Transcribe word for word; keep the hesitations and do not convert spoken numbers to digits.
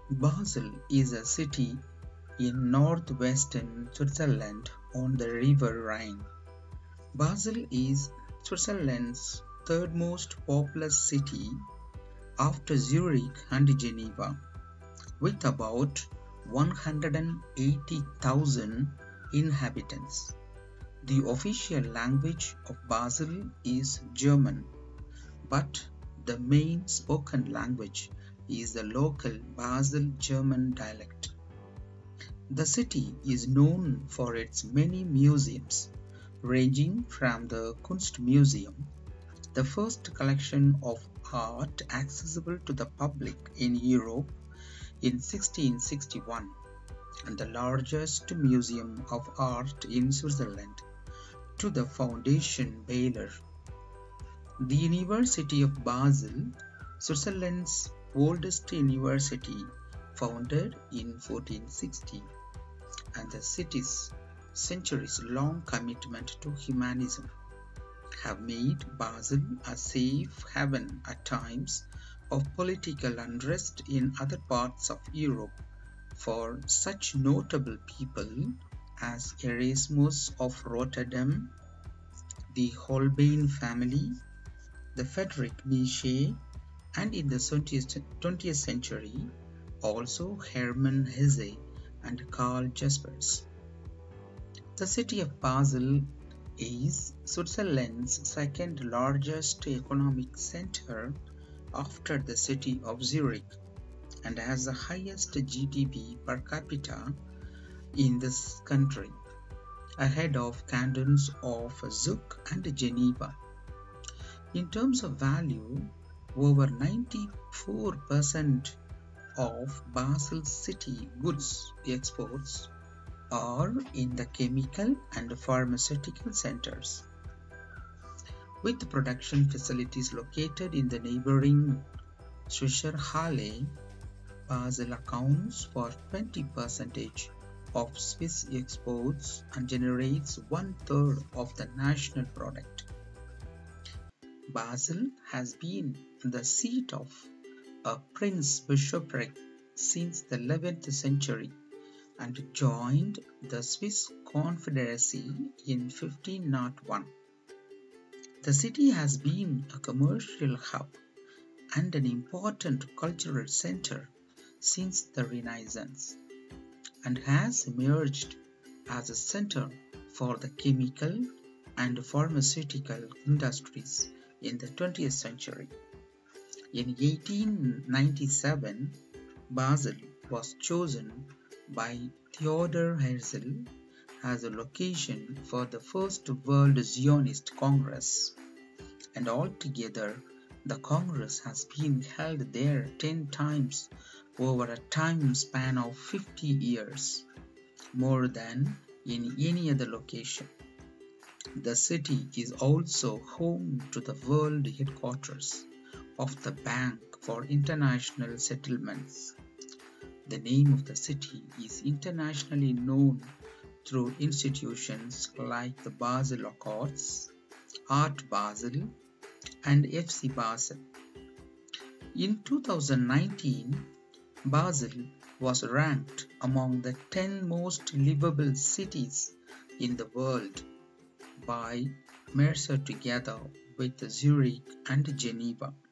Basel is a city in northwestern Switzerland on the river Rhine. Basel is Switzerland's third most populous city after Zurich and Geneva, with about one hundred eighty thousand inhabitants. The official language of Basel is German, but the main spoken language is the local Basel German dialect. The city is known for its many museums, ranging from the Kunstmuseum, the first collection of art accessible to the public in Europe in sixteen sixty-one, and the largest museum of art in Switzerland, to the Foundation Baylor. The University of Basel, Switzerland's oldest university, founded in fourteen sixty, and the city's centuries-long commitment to humanism have made Basel a safe haven at times of political unrest in other parts of Europe for such notable people as Erasmus of Rotterdam, the Holbein family, the Friedrich Nietzsche, and in the twentieth century also Hermann Hesse and Karl Jaspers. The city of Basel is Switzerland's second largest economic center after the city of Zurich and has the highest G D P per capita in this country, ahead of cantons of Zug and Geneva. In terms of value, over ninety-four percent of Basel city goods exports are in the chemical and pharmaceutical centers, with production facilities located in the neighboring Zwischenhalle. Basel accounts for twenty percent of Swiss exports and generates one-third of the national product. Basel has been the seat of a prince bishopric since the eleventh century and joined the Swiss Confederacy in fifteen oh one. The city has been a commercial hub and an important cultural center since the Renaissance, and has emerged as a center for the chemical and pharmaceutical industries in the twentieth century. In eighteen ninety-seven, Basel was chosen by Theodor Herzl as a location for the First World Zionist Congress, and altogether the Congress has been held there ten times over a time span of fifty years, more than in any other location. The city is also home to the world headquarters of the Bank for International Settlements. The name of the city is internationally known through institutions like the Basel Accords, Art Basel, and F C Basel. In two thousand nineteen, Basel was ranked among the ten most livable cities in the world by Mercer together with Zurich and Geneva.